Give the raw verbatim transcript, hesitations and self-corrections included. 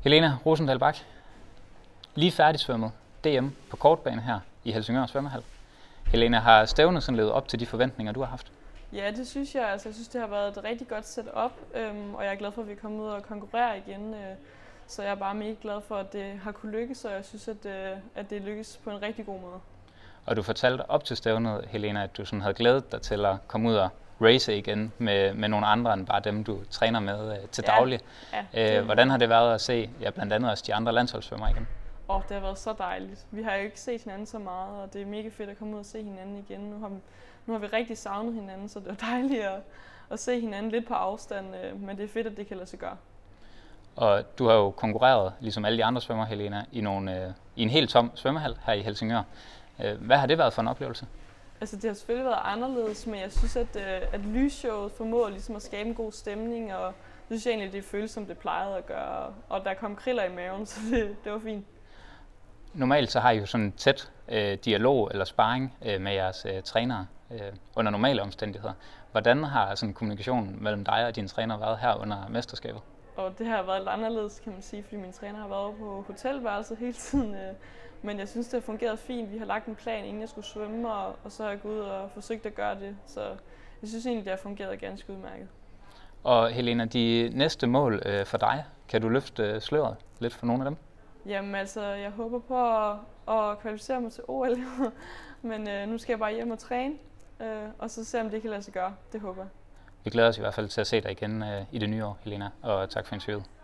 Helena Rosendahl Bach, lige færdigsvømmet D M på kortbane her i Helsingør Svømmehal. Helena, har stævnet sådan levet op til de forventninger, du har haft? Ja, det synes jeg. Altså, jeg synes, det har været et rigtig godt setup, øhm, og jeg er glad for, at vi er kommet ud og konkurrere igen. Øh, så jeg er bare mega glad for, at det har kunne lykkes, og jeg synes, at, øh, at det lykkes på en rigtig god måde. Og du fortalte op til stævnet, Helena, at du sådan havde glædet dig til at komme ud og race igen med, med nogle andre end bare dem, du træner med øh, til daglig. Ja, ja, øh, hvordan har det været at se ja, blandt andet også de andre landsholdssvømmere igen? Åh, oh, det har været så dejligt. Vi har jo ikke set hinanden så meget, og det er mega fedt at komme ud og se hinanden igen. Nu har, nu har vi rigtig savnet hinanden, så det er dejligt at, at se hinanden lidt på afstand, men det er fedt, at det kan lade sig gøre. Og du har jo konkurreret, ligesom alle de andre svømmere, Helena, i, nogle, øh, i en helt tom svømmehal her i Helsingør. Hvad har det været for en oplevelse? Altså, det har selvfølgelig været anderledes, men jeg synes, at, at lysshowet formår ligesom at skabe en god stemning, og jeg synes egentlig, det føles, som det plejede at gøre. Og der kom kriller i maven, så det, det var fint. Normalt så har I jo sådan en tæt øh, dialog eller sparring øh, med jeres øh, trænere øh, under normale omstændigheder. Hvordan har sådan kommunikationen mellem dig og dine trænere været her under mesterskabet? Og det har været lidt anderledes, kan man sige, fordi min træner har været på hotelværelset hele tiden. Øh, men jeg synes, det har fungeret fint. Vi har lagt en plan, inden jeg skulle svømme, og, og så har jeg gået ud og forsøgt at gøre det. Så jeg synes egentlig, det har fungeret ganske udmærket. Og Helena, de næste mål øh, for dig, kan du løfte øh, sløret lidt for nogle af dem? Jamen altså, jeg håber på at, at kvalificere mig til O L, men øh, nu skal jeg bare hjem og træne, øh, og så se om det kan lade sig gøre. Det håber jeg. Vi glæder os i hvert fald til at se dig igen øh, i det nye år, Helena, og tak for interviewet.